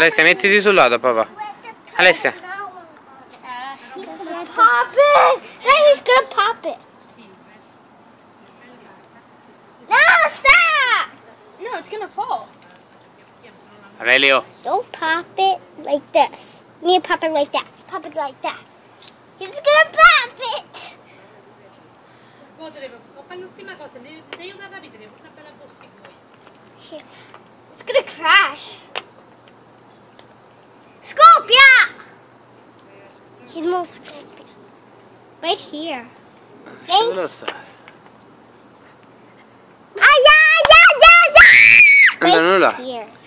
Alessia, mettiti sul lato, papà. Alessia. Pop it! No, he's gonna pop it. No, stop! No, it's gonna fall. Aurelio. Don't pop it like this. You need to pop it like that. Pop it like that. He's gonna pop it! It's gonna crash. Scorpia! He's no Scorpia. Right here. Dove lo sta? Ah, yeah, yeah, yeah, yeah! Andano là. Here.